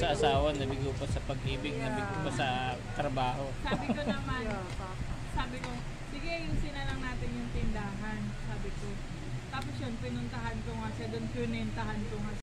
sa asawa, nabigo pa sa pag-ibig, nabigo pa sa trabaho. Sabi ko naman, sabi ko, sige, ayusin na lang natin yung tindahan. Sabi ko. Tapos yun, pinuntahan ko nga siya doon, pinuntahan ko nga